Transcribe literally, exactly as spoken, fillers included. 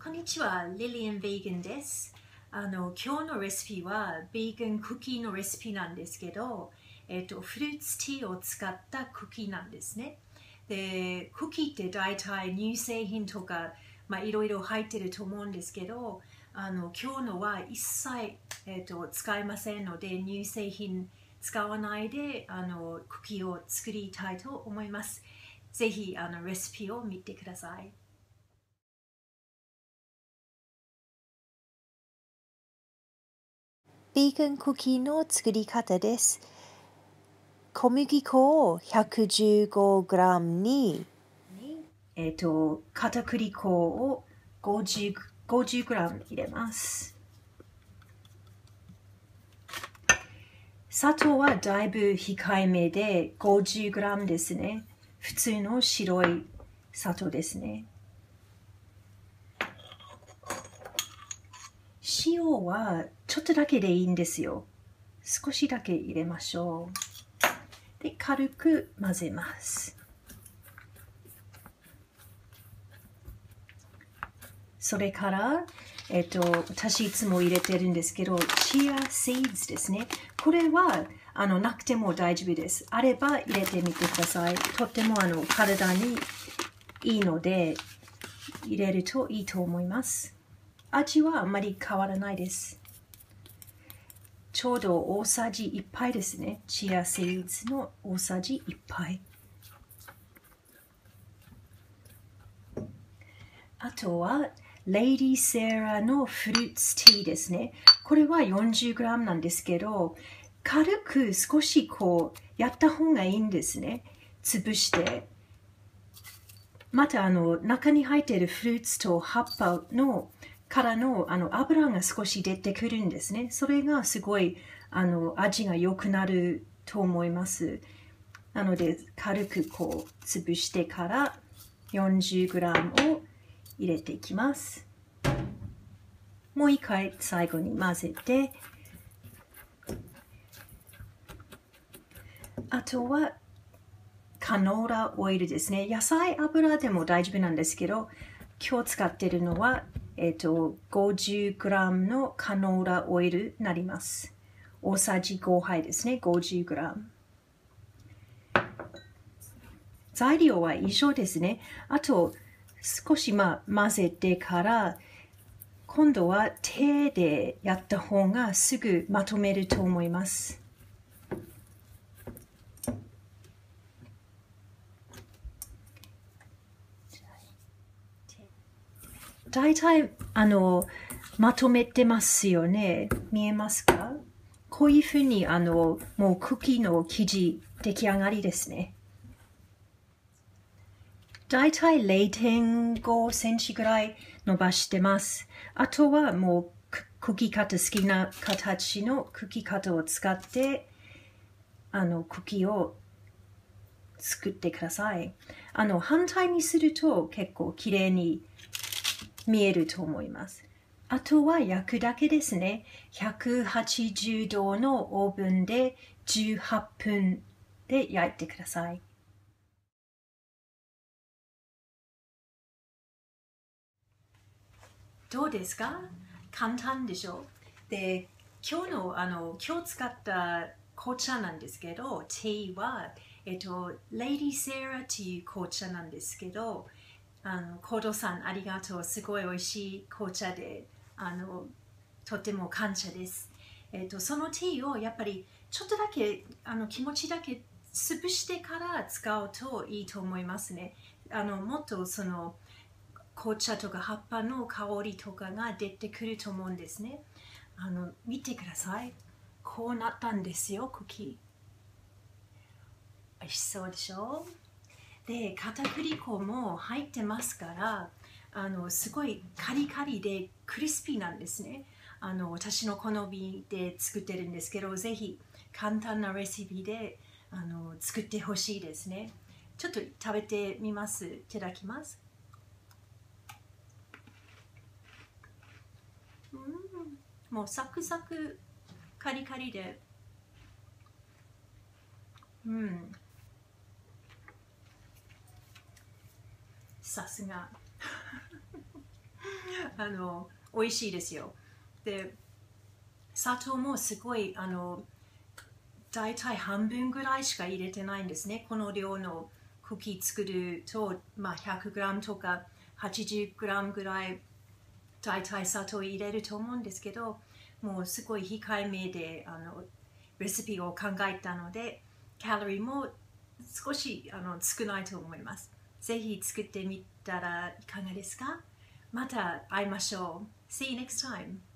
こんにちは、リリアン・ヴィーガンです。あの今日のレシピはヴィーガンクッキーのレシピなんですけど、えっと、フルーツティーを使ったクッキーなんですね。で、クッキーって大体乳製品とか、まあ、いろいろ入ってると思うんですけど、あの今日のは一切、えっと、使いませんので、乳製品使わないであのクッキーを作りたいと思います。ぜひあのレシピを見てください。 ビーガンクッキーの作り方です。小麦粉を ひゃくじゅうごグラム に、 えっと、片栗粉を ごじゅうグラム 入れます。砂糖はだいぶ控えめで ごじゅうグラム ですね。普通の白い砂糖ですね。塩はちょっとだけでいいんですよ。少しだけ入れましょう。で、軽く混ぜます。それから、えっと、私いつも入れてるんですけど、チアシーズですね。これはあのなくても大丈夫です。あれば入れてみてください。とってもあの体にいいので、入れるといいと思います。味はあんまり変わらないです。ちょうど大さじいっぱいですね。チアシーズの大さじいっぱい。あとは、レイディセーラのフルーツティーですね。これは よんじゅうグラム なんですけど、軽く少しこうやった方がいいんですね。潰して。またあの中に入っているフルーツと葉っぱのからのあの油が少し出てくるんですね。それがすごいあの味が良くなると思います。なので軽くこう潰してから よんじゅうグラム を入れていきます。もう一回最後に混ぜて、あとはカノーラオイルですね。野菜油でも大丈夫なんですけど、今日使っているのは、えっと、ごじゅうグラム のカノーラオイルになります。大さじごはいですね。ごじゅうグラム。材料は以上ですね。あと、少しまあ混ぜてから、今度は手でやった方がすぐまとめると思います。大体あのまとめてますよね。見えますか？こういうふうにあのもうクッキーの生地出来上がりですね。大体 れいてんごセンチぐらい伸ばしてます。あとはもうクッキーカット好きな形のクッキーカットを使ってあのクッキーを作ってください。あの反対にすると結構きれいに見えると思います。あとは焼くだけですね。ひゃくはちじゅうどのオーブンでじゅうはっぷんで焼いてください。どうですか？簡単でしょ？で、今日のあの今日使った紅茶なんですけど、ティーは、えっと、レイディセーラっていう紅茶なんですけど、あのコードさんありがとう。すごい美味しい紅茶で、あのとても感謝です。えっと、そのティーをやっぱりちょっとだけあの気持ちだけ潰してから使うといいと思いますね。あのもっとその紅茶とか葉っぱの香りとかが出てくると思うんですね。あの見てください。こうなったんですよ、クッキー。美味しそうでしょ？で、片栗粉も入ってますから、あのすごいカリカリでクリスピーなんですね。あの私の好みで作ってるんですけど、ぜひ簡単なレシピであの作ってほしいですね。ちょっと食べてみます。いただきます。うん、もうサクサクカリカリで、うん、さすが。 あの美味しいですよ。で、砂糖もすごいあの大体半分ぐらいしか入れてないんですね。この量のクッキー作ると、まあ、ひゃくグラム とか はちじゅうグラム ぐらい大体砂糖入れると思うんですけど、もうすごい控えめであのレシピを考えたので、カロリーも少しあの少ないと思います。ぜひ作ってみたらいかがですか？また会いましょう。See you next time!